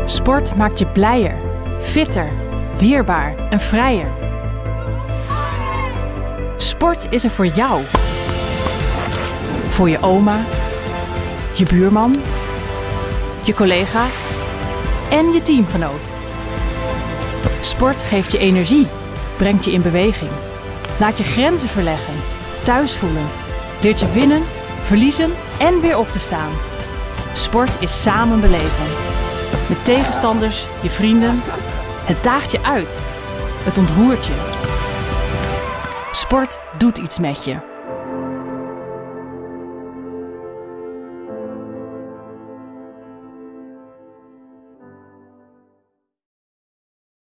Sport maakt je blijer, fitter, weerbaar en vrijer. Sport is er voor jou. Voor je oma, je buurman, je collega en je teamgenoot. Sport geeft je energie, brengt je in beweging. Laat je grenzen verleggen, thuis voelen. Leert je winnen, verliezen en weer op te staan. Sport is samen beleven. Met tegenstanders, je vrienden. Het daagt je uit. Het ontroert je. Sport doet iets met je.